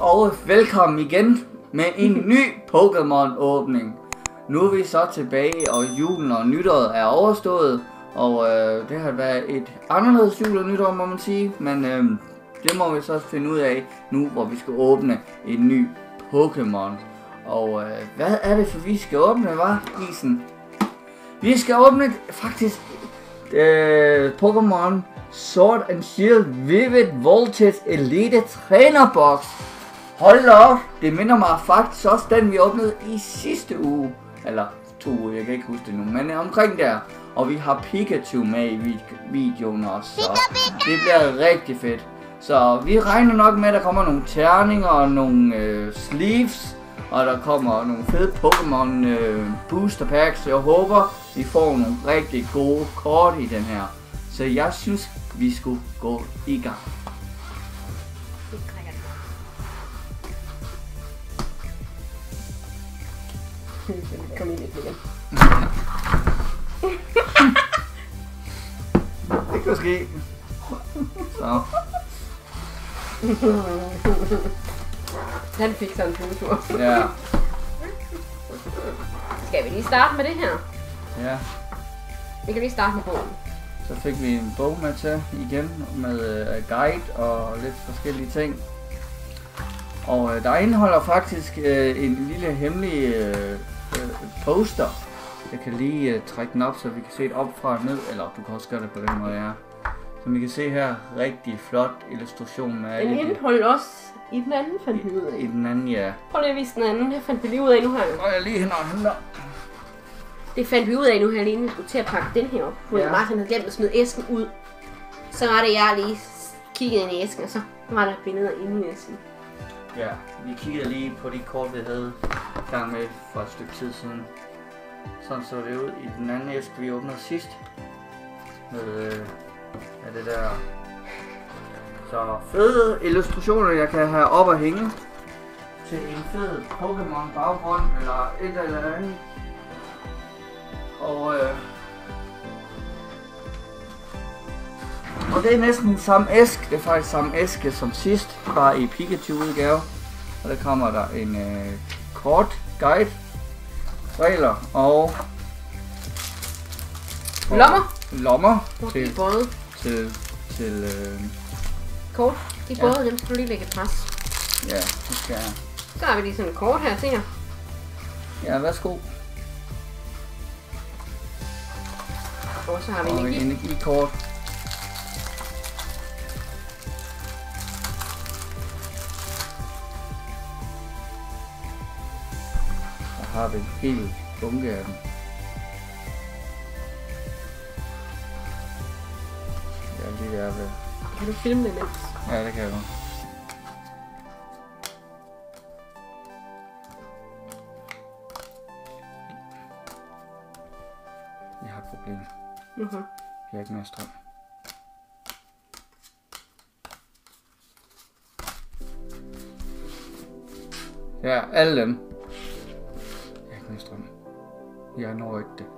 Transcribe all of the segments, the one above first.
og velkommen igen med en ny Pokémon åbning. Nu er vi så tilbage, og julen og nytåret er overstået. Og det har været et anderledes jul og nytår, må man sige. Men det må vi så finde ud af nu, hvor vi skal åbne en ny Pokémon. Og hvad er det, for vi skal åbne, Isen? Vi skal åbne faktisk Pokémon Sword and Shield Vivid Voltage Elite Trænerbox. Hold da op, det minder mig faktisk også den vi åbnede i sidste uge. Eller 2 uger, jeg kan ikke huske det nu, men omkring der. Og vi har Pikachu med i videoen også, så det bliver rigtig fedt. Så vi regner nok med, at der kommer nogle terninger og nogle sleeves. Og der kommer nogle fede Pokémon booster packs. Jeg håber, vi får nogle rigtig gode kort i den her. Så jeg synes, vi skulle gå i gang. Kom ind lidt igen. Det kan ske. Så. Han fik sådan en flyvetur. Ja. Skal vi lige starte med det her? Ja. Vi kan lige starte med bogen. Så fik vi en bog med til igen med guide og lidt forskellige ting. Og der indeholder faktisk en lille hemmelig poster. Jeg kan lige trække den op, så vi kan se det op fra og ned, eller du kan også gøre det på den måde, ja. Som I kan se her, rigtig flot illustration med den indeholder også i den anden, fandt vi ud af. I den anden, ja. Prøv lige at vise den anden, det fandt vi lige ud af nu her. Og jeg lige hen og henter. Det fandt vi ud af nu her, lige vi skulle til at pakke den her op. For ja. Martin havde glemt at smide æsken ud. Så var det, jeg lige kiggede ind i æsken, og så var der billeder inde i æsken. Ja, vi kiggede lige på de kort, vi havde gang med for et stykke tid siden. Sådan så det ud i den anden æske, vi åbnede sidst. Med det der. Så fede illustrationer, jeg kan have op og hænge. Til en fed Pokémon baggrund, eller et eller andet. Og det er næsten samme æske, det er faktisk samme æske som sidst, bare i Pikachu udgave. Og der kommer der en kort guide, regler og lommer til kort. De både, dem skal du lige lægge pres. Ja, det skal jeg. Så har vi lige sådan et kort her til jer. Ja, værsgo. Og så har vi energikort. Der har vi en hel bunke af dem. Ja, lige der ved. Kan du filme det imens? Ja, det kan jeg godt. Jeg har et problem. Jeg har ikke mere strøm. Ja, alle dem. Jeg har ikke mere strøm. Jeg når ikke det.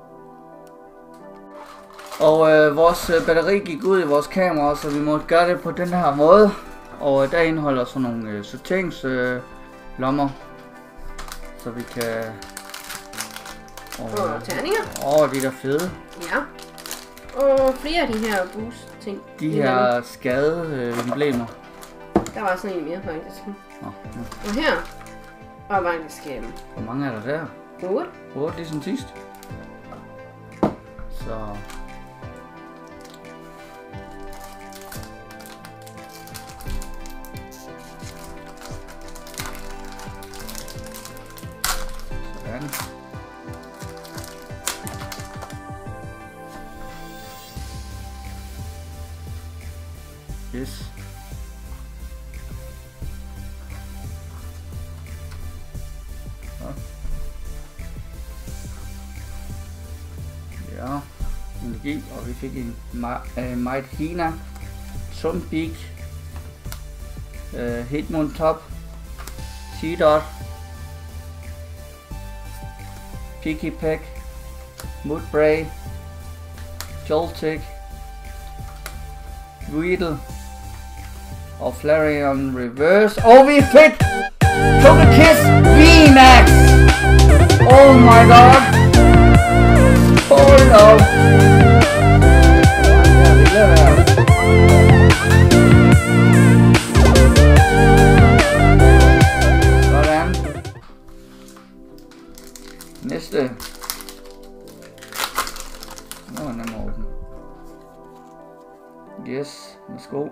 Og vores batteri gik ud i vores kamera, så vi måtte gøre det på den her måde. Og der indeholder sådan nogle sorteringslommer, så vi kan... Og terninger. De der fede. Ja. Og flere af de her boost ting. De her skade emblemer. Der var sådan en mere faktisk. Og her var faktisk... Hvor mange er der der? 8. 8 ligesom sidst. Så... Sådan. Yes. Ja, energi, og vi fik en Mightyena, Sunbeak, Hitmontop, Seedot, Pikipek, Mudbray, Joltik, Weedle og Flareon Reverse. Og vi fik Togekiss VMAX! Oh my god! Hold up! Sådan. Næste. Nå, nem at åbne. Yes, værsgo.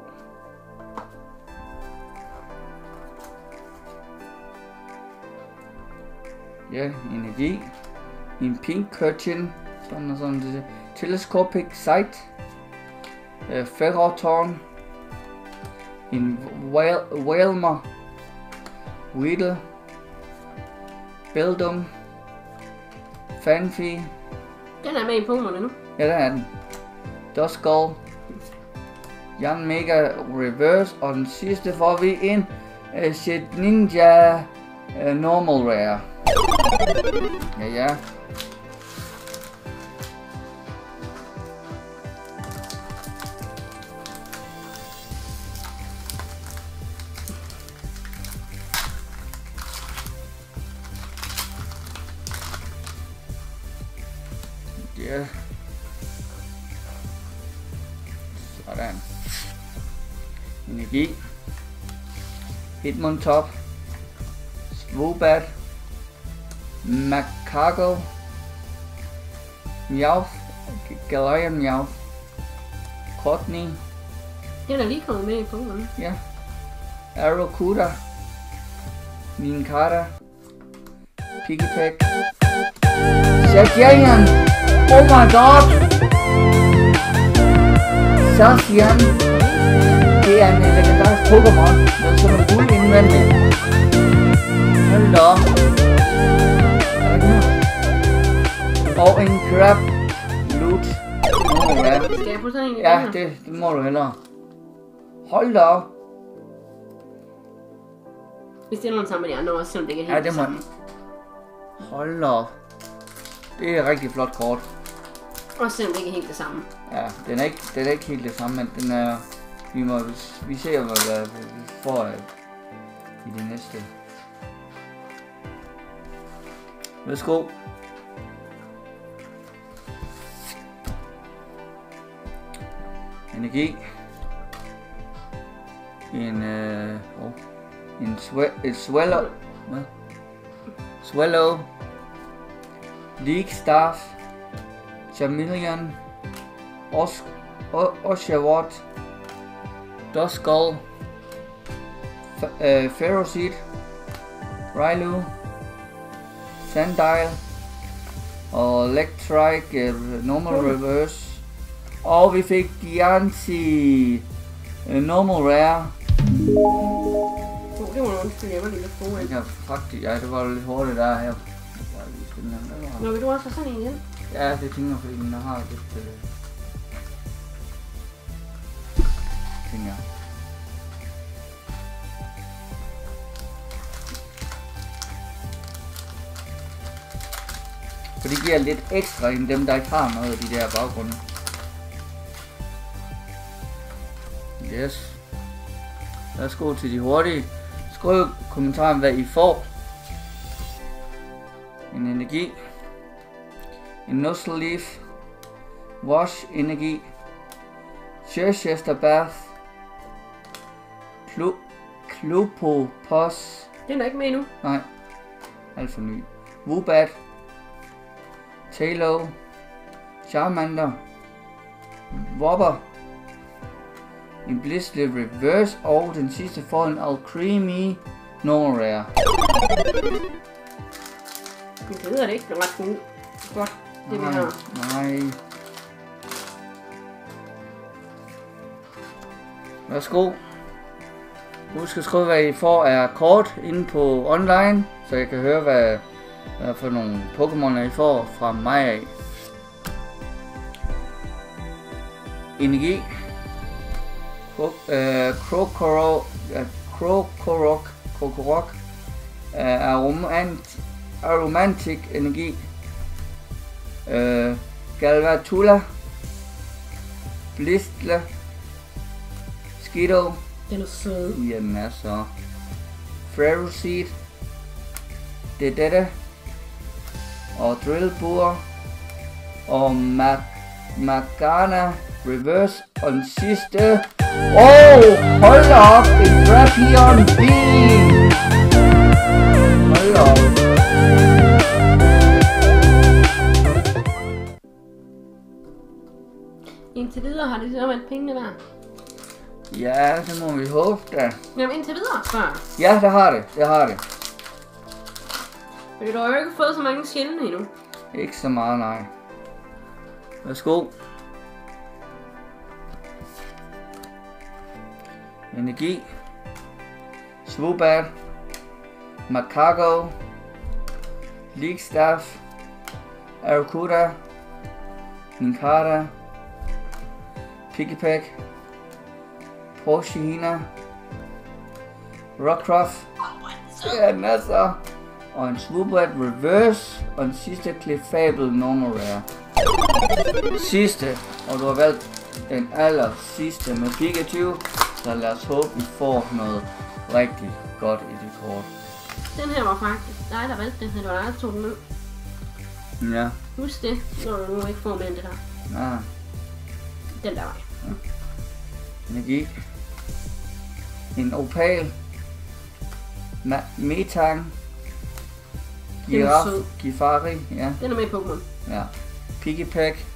Ja, energi. En pink curtain. Sådan og sådan. Det telescopic sight. Ferrotorn. En Whalmer. Weedle. Beldum. Fanfi. Den er med i Pokémon nu. Ja, der er den. Duskull. Young Mega Reverse. Og den sidste får vi en Shit Ninja Normal Rare. Ja. Ja. Sådan. Energi. Hitmontop. Swobat. Macago. Meowth. Galarian Meowth. Courtney. Den er lige kommet med i Pokémon. Ja. Arrokuda. Ninkata. Piggypack. Sagian. Oh my god! Sagian. Det er en legendarisk Pokémon med sådan en guld indvendig. Hold da op. Og en crab loot. Skal jeg putte sådan en i Ja, den her? det må du hellere. Hold da op. Hvis det er nogen sammen med de andre også, selvom det ikke er Ja, helt det må samme. Hold da op. Det er et rigtig flot kort. Også selvom det ikke er helt det samme. Ja, den er ikke helt det samme, men den er... Vi ser, hvad vi får i det næste. Værsgo. Energi. Et Swallow. Hvad? Swallow. League Staff. Charmeleon. Oshawott. Duskull. Ferroseed. Rylu. Sandile. Og Electrike Normal Reverse. Og vi fik Diancie Normal Rare. Det var noget undskyld, jeg var lige lidt gode. Det kan faktisk, ja, det var lidt hurtigt der her. Nå, vil du også have sådan en igen? Ja, det tænker jeg, fordi den har lidt ting her. For det giver lidt ekstra end dem, der ikke har noget af de der baggrunde. Yes. Lad os gå til de hurtige. Skriv i kommentaren, hvad I får. En energi. En Nuzzle Leaf. Wash energi. Chichester Bath. Clopopos. Den er ikke med endnu. Nej. Alt for ny. Woobat. Tailo. Charmander. Wobber. En Blissey Reverse, og den sidste får en Alcremie Normal Rare. Det hedder det ikke, det er ret godt. Godt, det vi har. Nej. Værsgo. Husk at skrive, hvad I får af kort inde på online, så jeg kan høre, hvad for nogle Pokémon I får fra mig af. Energi. Krokorok. Aromantic energi. Galvatula. Blistle. Skiddo. Den er sød. Ja, den er så. Ferroseed. det er dette. Og Drillbur. Og Magana Reverse. Og den sidste. Hold op! En Drapion B! Hold op! Indtil videre har det så været pengene værd. Ja, det må vi håbe da. Jamen indtil videre, før. Ja, det har det. Det har det. Fordi du har jo ikke fået så mange sjældne endnu. Ikke så meget, nej. Værsgo. Energi. Swoobat. Macago. Leakstaff. Arrokuda. Ninkata. Pikipek. Porshina. Rockruff. Ja, den er så. Og en Swoobat Reverse. Og den sidste Clefable Normal Rare. Sidste. Og du har valgt den aller sidste med Pikachu. Så lad os håbe, vi får noget rigtig godt i det kort. Den her var faktisk dig, der valgte den. Det var dig, der tog den ned. Ja. Husk det, når du nu ikke får med den der. Ja. Den der var. Ja. Energi. En Opal. Metang. Giraffe. Gifari. Ja. Den er med i Pokémon. Ja. Pikipek.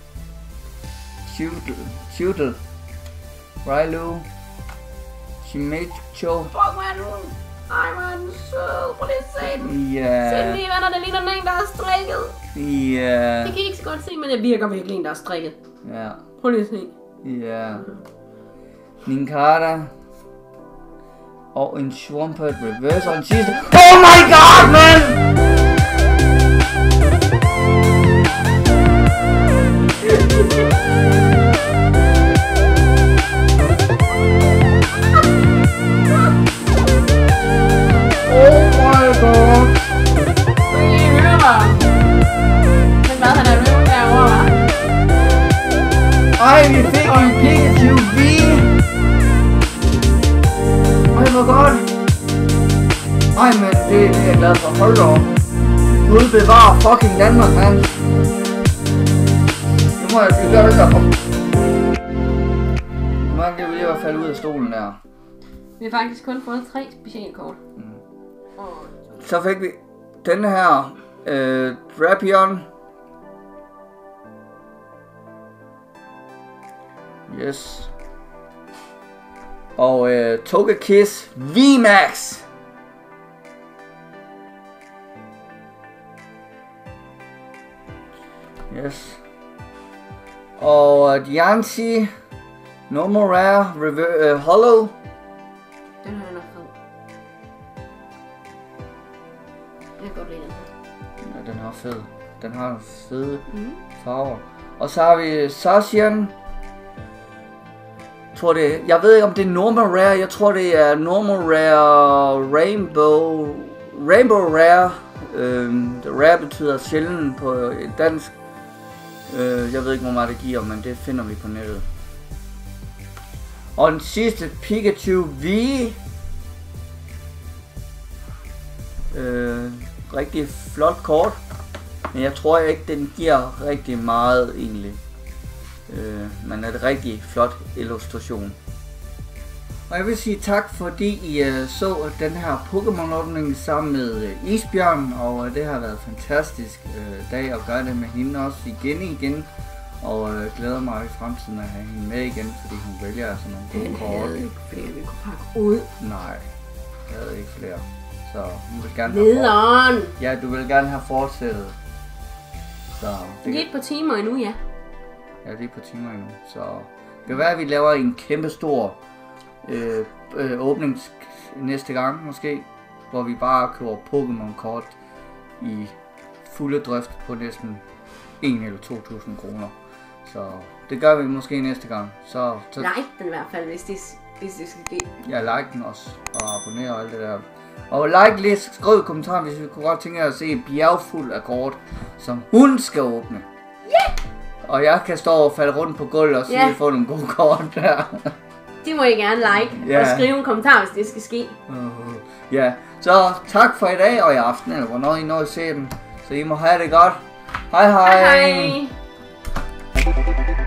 Chudel. Railu. Chimecho. Fuck, hvor er du? Ej, hvor er den sød. Prøv lige at se den. Ja. Se den lige, venner. Det ligner en, der er strikket. Ja. Det kan I ikke så godt se, men det virker virkelig en, der er strikket. Ja. Prøv lige at se. Ja. Ninkata. Og en Swampert Reverse og en sidste. Oh my god, man! Ej, vi fik en Pikachu V! Ej, hvor godt! Ej, men det er jeg glad for. Hold da op. Gud bevare fucking Danmark, mand. Nu må jeg gøre det der. Nu må jeg lige at falde ud af stolen der. Vi har faktisk kun fået 3 specialkort. Så fik vi denne her Drapion. Yes. Og Togekiss VMAX. Yes. Og Diancie Normal Rare Hollow. Den her er nok fed. Jeg kan godt lide den her. Ja, den er fed. Den har fede farver. Og så har vi Zacian. Jeg ved ikke om det er Normal Rare. Jeg tror det er Normal Rare Rainbow Rare. Rare betyder sjælden på dansk. Jeg ved ikke hvor meget det giver, men det finder vi på nettet. Og den sidste Pikachu V. Rigtig flot kort. Men jeg tror ikke den giver rigtig meget egentlig. Men er det rigtig flot illustration. Og jeg vil sige tak fordi I så den her Pokémon-åbning sammen med Isbjørn. Og det har været en fantastisk dag at gøre det med hende også igen. Og glæder mig i fremtiden at have hende med igen, fordi hun vælger sådan nogle gode kort. Jeg havde ikke flere, vi kunne pakke ud. Nej, jeg havde ikke flere. Så hun vil gerne have Ja, du vil gerne have fortsættet. Så det er et par timer endnu, ja. Ja, det er på timer endnu, så det kan være, at vi laver en kæmpe stor åbning næste gang måske, hvor vi bare køber Pokémon-kort i fulde drift på næsten 1 eller 2.000 kroner. Så det gør vi måske næste gang. Så like den i hvert fald, hvis det skal ske. Ja, like den også, og abonner og alt det der. Og like lidt, skriv i kommentaren, hvis vi kunne godt tænke jer at se en bjergfuld af kort, som hun skal åbne. Yeah! Og jeg kan stå og falde rundt på gulvet og sige, at vi får nogle gode kort der. De må I gerne like og skrive en kommentar, hvis det skal ske. Ja, så tak for i dag og i aften, eller hvornår I når at se den. Så I må have det godt. Hej hej. Hej hej.